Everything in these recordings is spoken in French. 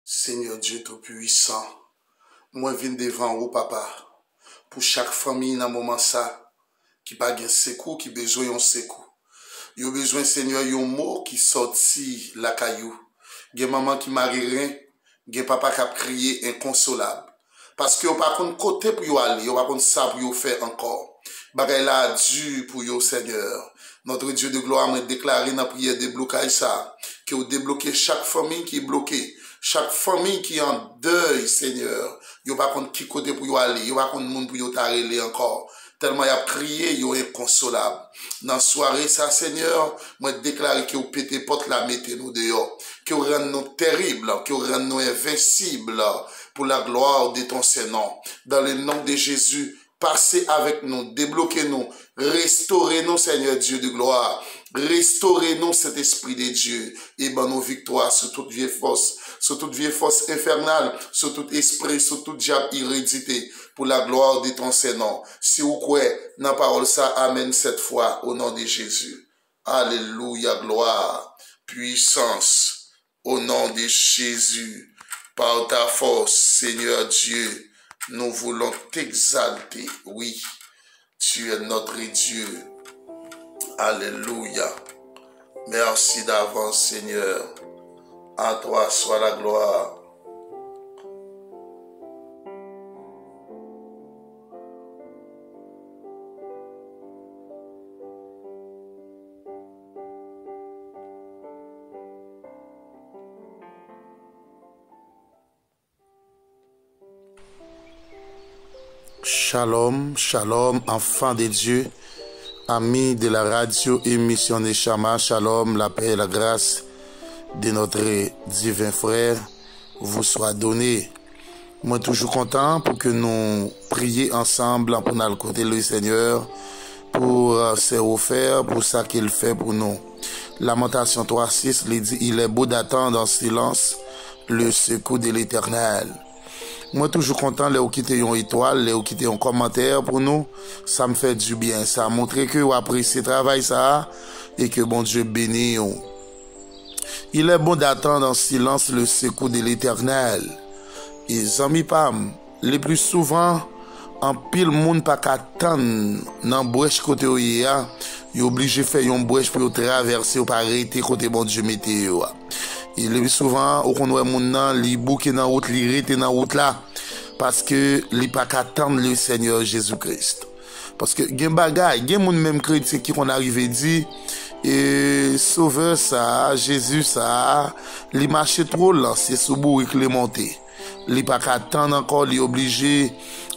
Seigneur Dieu Tout-Puissant, moi viens devant vous, papa, pour chaque famille dans moment ça, qui pas de secours, qui besoin de secours. Yo besoin, Seigneur, yon mot qui sorti la caillou. Gen maman qui marie rien, gen papa qui a crié inconsolable. Parce que yo pas kon côté pour yo aller, yo pas kon ça pour yo faire encore. Bagay la dur pour yo, Seigneur. Notre Dieu de gloire m'a déclaré dans la prière de blocage ça, que vous débloquez chaque famille qui est bloquée, chaque famille qui est en deuil, Seigneur. Yo pas contre qui côté pour yo aller, yo pas contre monde pour yo t'arrêter encore. Tellement y a prié, yo inconsolable. Dans la soirée, ça, Seigneur, moi déclaré que vous pétez porte la mettez nous dehors, que vous rendez nous terribles, que vous rendez nous invincibles pour la gloire de ton Seigneur. Dans le nom de Jésus, passez avec nous, débloquez-nous, restaurez-nous, Seigneur Dieu de gloire. Restaurez-nous cet esprit de Dieu et ben nos victoires sur toute vieille force infernale, sur tout esprit, sur tout diable hérédité, pour la gloire de ton Seigneur. Si vous croyez dans la parole ça, amen cette fois au nom de Jésus. Alléluia, gloire, puissance, au nom de Jésus. Par ta force, Seigneur Dieu, nous voulons t'exalter. Oui, tu es notre Dieu. Alléluia. Merci d'avance, Seigneur. À toi soit la gloire. Shalom, shalom, enfants de Dieu, amis de la radio émission de Chama, shalom, la paix et la grâce de notre divin frère vous soit donnée. Moi, toujours content pour que nous prions ensemble pour nous côté le Seigneur, pour se refaire, pour ça qu'il fait pour nous. Lamentation 3:6 dit, il est beau d'attendre en silence le secours de l'Éternel. Moi, toujours content, les quitter une étoile, les quitter un commentaire pour nous. Ça me fait du bien. Ça a montré que vous appréciez le travail, ça, et que bon Dieu bénit. Il est bon d'attendre en silence le secours de l'Éternel. Et amis pam, les plus souvent, en pile monde pas qu'attendre dans brèche côté oya, il obligé faire une brèche pour traverser ou pas arrêter côté bon Dieu météo. Il est souvent au qu'on voit moun nan li bouke dans route li rete dans route là parce que li pas qu'attendre le Seigneur Jésus-Christ. Parce que gen bagay, gen moun même chrétien qui qu'on arrivé dit et sauveur ça, Jésus ça, li marche trop lent, c'est sous bourrique li monter. Li pas qu'attendre encore, li obligé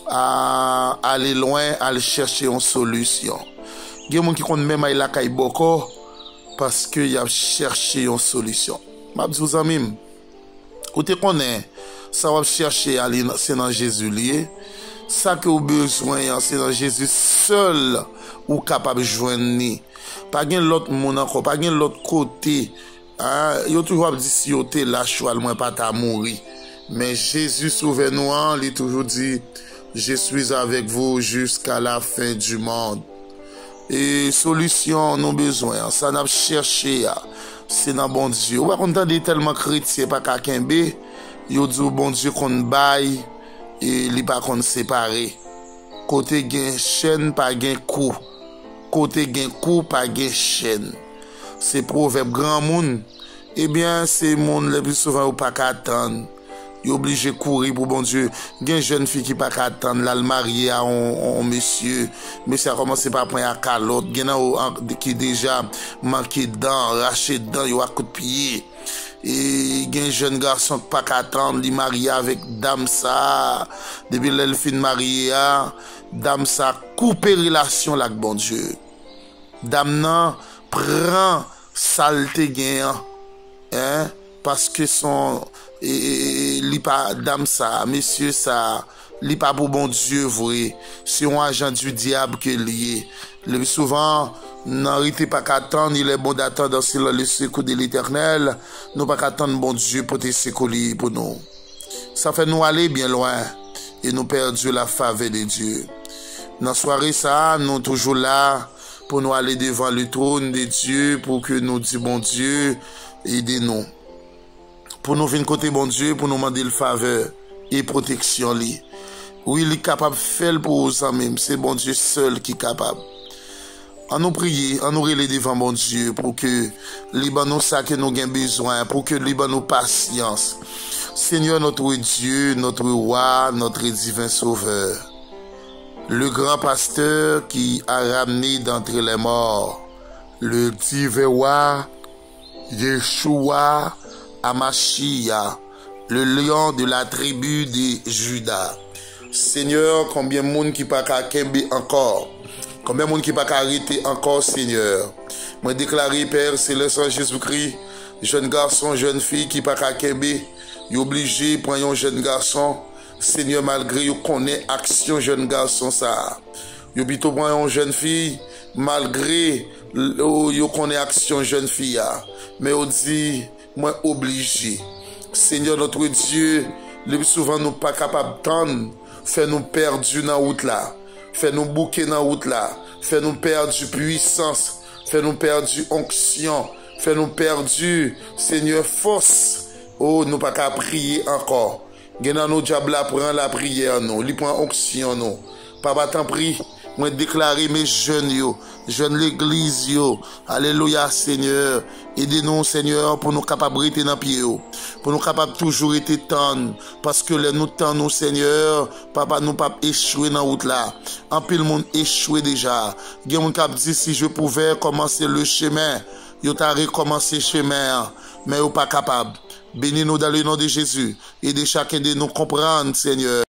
à aller loin, à aller chercher une solution. Gen moun qui qu'on même ay la kay boko parce que y a cherché une solution. M'a dit aux amis, ou te connaît, ça va chercher à aller c'est dans Jésus lié. Ça que vous besoin, c'est dans Jésus seul ou capable de joindre. Pas gen l'autre monde encore, pas gen l'autre côté. Yo toujours dit si yo te la choix moins pas ta mourir. Mais Jésus sauve-nous, il toujours dit je suis avec vous jusqu'à la fin du monde. Et solution nous besoin, ça n'a cherché c'est dans bon Dieu. Ou pas entendre tellement chrétien pas kakembe, yo dit bon Dieu qu'on baille et li pas qu'on séparer. Côté gen chaîne pas gen cou. Côté gen cou pas gen chaîne. C'est proverbe grand monde. Eh bien, c'est monde le plus souvent ou pas qu'attendre. Yo obligé courir pour bon Dieu. Gen jeune fille qui pas qu'attendre là le marié à un monsieur. Mais ça commence par prendre à calotte. Gen qui déjà manqué dents, arraché dents, yo à coup de pied. Et gen jeune garçon qui pas qu'attendre, li marié avec dame ça. Depuis l'elle fin marié dame ça coupe relation avec bon Dieu. Dame nan prend saleté gen hein parce que son li pas dame ça, monsieur ça, li pas pour bon Dieu vrai, c'est un agent du diable que lié. Le souvent n'arrêtez pas qu'attendre, il est bon d'attendre le secours de l'Éternel, nous pas qu'attendre bon Dieu pour te secourir pour nous. Ça fait nous aller bien loin et nous perdre la faveur de Dieu. Dans soirée ça, nous toujours là pour nous aller devant le trône de Dieu pour que nous disions bon Dieu, aidez-nous. pour nous venir côté bon Dieu, pour nous demander le faveur et protection. Oui, il est capable de faire pour nous même. C'est bon Dieu seul qui est capable. On nous prie, on nous relève devant mon Dieu pour que Liban nous ça que nous avons besoin, pour que Liban nous patience. Seigneur notre Dieu, notre roi, notre divin sauveur, le grand pasteur qui a ramené d'entre les morts, le divin roi, Yeshua Amashia, le lion de la tribu de Juda. Seigneur, combien de monde qui pas qu'à kembe encore? Combien de monde qui pas qu'à arrêter encore, Seigneur? Moi déclaré, Père Céleste en Jésus-Christ, jeune garçon, jeune fille qui pas qu'à kembe, il est obligé de prendre un jeune garçon, Seigneur, malgré qu'il connaît action jeune garçon ça. Il plutôt prendre une jeune fille, malgré qu'il connaît action jeune fille. Mais on dit, moi obligé. Seigneur notre Dieu, le plus souvent nous pas capable d'entendre, fait nous perdre dans la route là, fait nous bouquer dans la route là, fait nous perdre puissance, fait nous perdre onction, fait nous perdre, Seigneur, force. Oh, nous pas qu'à prier encore. Genan nous diable prend la prière nous, li prend onction nous. Papa t'en prie, moi déclarer mes jeunes l'église yo. Alléluia Seigneur. Aidez-nous Seigneur pour nous capables rester dans pied yo. Pour nous capables toujours être tendre parce que les nous tend nous Seigneur, papa nous pas échouer dans route là. En pile monde échoué déjà. Gen moun k'ap dit si je pouvais commencer le chemin, yo t'a recommencé chemin mais yo pas capable. Bénis-nous dans le nom de Jésus. Aidez chacun de nous comprendre, Seigneur.